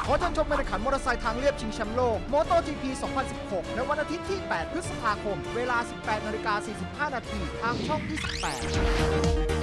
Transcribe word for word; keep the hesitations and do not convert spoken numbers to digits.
ขอเชิญชมการแข่งขันมอเตอร์ไซค์ทางเลียบชิงแชมป์โลก MotoGP สองพันสิบหก ในวันอาทิตย์ที่ แปด พฤษภาคม เวลา สิบแปดนาฬิกาสี่สิบห้านาที ทางช่อง ยี่สิบแปด